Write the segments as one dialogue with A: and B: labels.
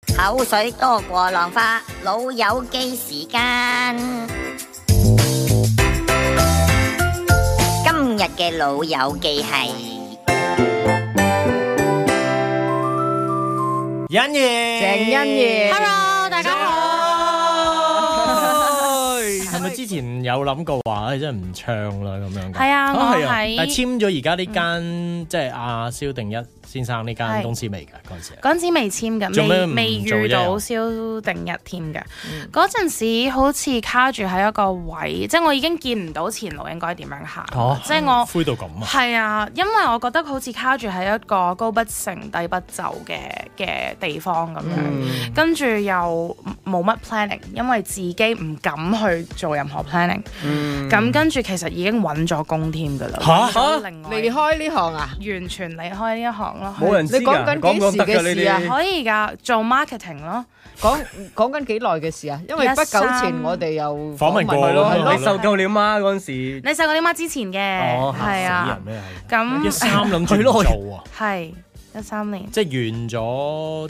A: 口水多過浪花，老友記時間。今日嘅老友記係
B: 欣宜、
C: 鄭欣宜
D: Hello， 大家好。
B: 係咪之前有諗過話真係唔唱啦咁樣㗎？
D: 係啊，我
B: 係啊，但係
D: 喺
B: 簽咗而家呢間即係阿蕭定一先生呢間公司未㗎嗰陣時？
D: 嗰陣時未簽
B: 做咩
D: 嘅，
B: 唔
D: 未
B: 做啫
D: 遇到蕭定一添嘅。嗰陣時好似卡住喺一個位，即係我已經見唔到前路應該點樣行。即係我
B: 灰到咁啊！
D: 係啊，因為我覺得好似卡住喺一個高不成低不就嘅地方咁樣，跟住又冇乜 planning，因為自己唔敢去做任何 planning。咁跟住其實已經揾咗工添㗎啦。
B: 嚇
D: 另外
C: 離開呢行啊？
D: 完全離開呢一行咯。
E: 冇人知㗎，
C: 你講緊幾時嘅事啊？
D: 可以㗎，做 marketing 咯。
C: 講緊幾耐嘅事啊？因為不久前我哋又
B: 訪問過
C: 佢咯，
B: 係咯
E: 你受夠了嗎？嗰陣時
D: 你細個啲媽之前嘅，係啊，咁
B: 13諗住唔做啊，
D: 係13年。
B: 即係完咗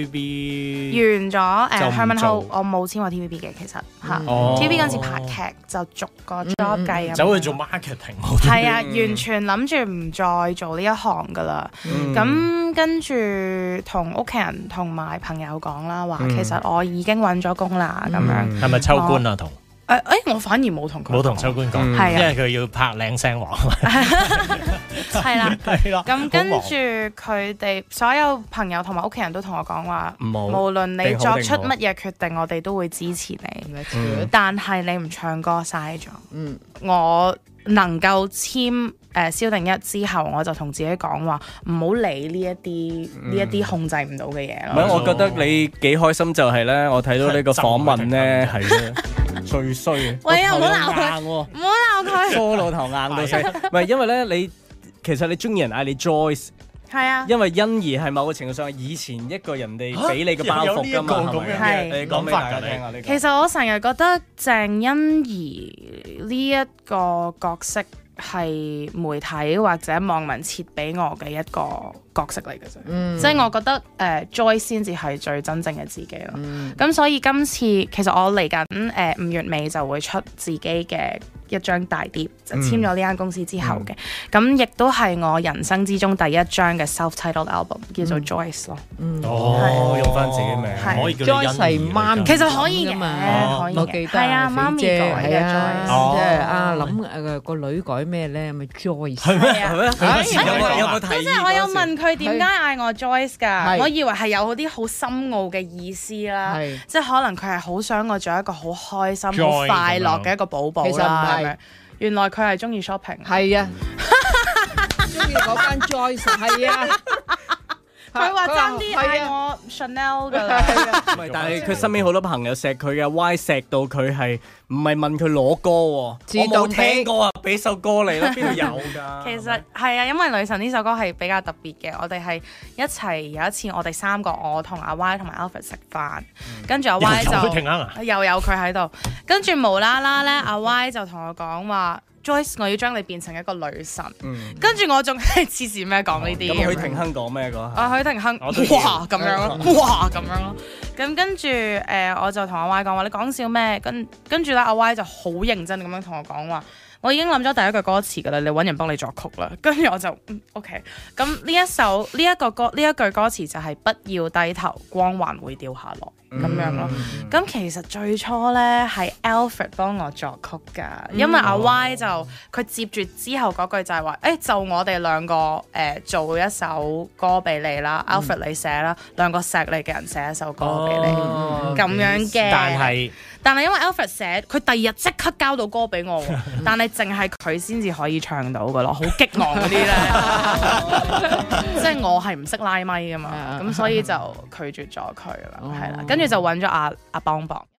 B: TVB，
D: 完咗
B: 就唔
D: Herman
B: 做
D: Ho，我冇簽過 TVB 嘅，其實嚇。
B: 哦
D: TVB 嗰陣時拍劇就逐個 job 計咁。
B: 走去做 marketing，
D: 係啊，完全諗住唔再做呢一行噶啦。咁跟住同屋企人同埋朋友講啦，話其實我已經揾咗工啦，咁樣。
B: 係咪秋官啊？同
D: 我反而冇同佢
B: 冇同秋官講，
D: 係啊
B: 因為佢要拍靚聲王。
D: 係啦。
B: 係啦，
D: 咁跟住佢哋所有朋友同埋屋企人都同我講話，
B: 唔好
D: 無論你
E: 定好
D: 作出乜嘢決定，我哋都會支持你。但係你唔唱歌嘥咗。我能夠簽蕭定一之後，我就同自己講話，唔好理呢一啲控制唔到嘅嘢咯。
E: 唔係，我覺得你幾開心就係咧，我睇到呢個訪問咧係咧最衰嘅。
D: 喂啊，唔好鬧佢，
E: 佢，
D: 唔好鬧佢。
E: 梳老頭硬到死。唔係因為咧，你其實你中意人嗌你 Joyce，
D: 係啊，
E: 因為欣宜係某個程度上係以前一個人哋俾你嘅包袱㗎嘛，係咪？
D: 係
E: 你講俾大家聽下呢個。
D: 其實我成日覺得鄭欣宜呢一個角色係媒體或者網民設俾我嘅一個角色嚟嘅啫，即係我覺得Joyce 先至係最真正嘅自己咯。咁所以今次其實我嚟緊5月尾就會出自己嘅一張大碟，就簽咗呢間公司之後嘅，咁亦都係我人生之中第一張嘅 self-titled album，叫做 Joyce 咯。
E: 用翻自己名，
D: 係
B: 可以叫你
C: Joyce 係媽咪
D: 其實可以嘅，可以
C: 我記得
D: 係啊，媽咪改嘅 Joyce。
C: 即係阿諗個女改咩咧？咪 Joyce
B: 係咩？
D: 係啊
B: 係咩？
E: 有冇提議？
D: 即係我有問佢點解嗌我 Joyce 㗎，
C: 係
D: 我以為係有啲好深奧嘅意思啦，
C: 係
D: 即係可能佢係好想我做一個好開心、好
B: Joy
D: 快樂嘅一個寶寶
C: 其實唔
D: 啦。
C: 係
D: 咁樣原來佢係中意 shopping。
C: 係啊，中意嗰間 Joyce 係啊。
D: 佢話爭啲嗌
C: 係啊
D: 我 Chanel 㗎啦。
E: 唔係，但係佢身邊好多朋友錫佢嘅，Y 錫到佢係唔係問佢攞歌喎？
C: 自動
E: 我冇聽過啊，俾首歌嚟啦，邊度有㗎？
D: 其實係啊，因為女神呢首歌係比較特別嘅，我哋係一齊有一次我哋3個，我同阿 Y 同埋 Alfred 食飯，跟住阿 Y 就
B: 又停啊！
D: 又有佢喺度，跟住無啦啦咧，阿 Y 就同我講話 Joyce， 我要將你變成一個女神，跟住我仲係黐線咩講呢啲
E: 咁許廷鏗講咩嗰下？
D: 啊，許廷鏗，
B: 我都要
D: 哇咁樣咯，哇咁樣咯，咁跟住我就同阿 Y 講話，你講笑咩？跟住咧，阿 Y 就好認真咁樣同我講話，我已經諗咗第一句歌詞㗎啦，你揾人幫你作曲啦。跟住我就OK，咁呢一句歌詞就係不要低頭，光環會掉下落。咁樣咯，咁其實最初咧係 Alfred 幫我作曲㗎，因為阿 Y 就佢接住之後嗰句就係話，就我哋兩個做一首歌俾你啦，Alfred 你寫啦，兩個錫你嘅人寫一首歌俾你，咁樣嘅。但係因為 Alfred 寫，佢第二日即刻交到歌俾我喎，但係淨係佢先至可以唱到㗎咯，好激昂嗰啲咧，即係我係唔識拉咪㗎嘛，咁所以就拒絕咗佢啦，係啦，跟住就揾咗阿邦邦。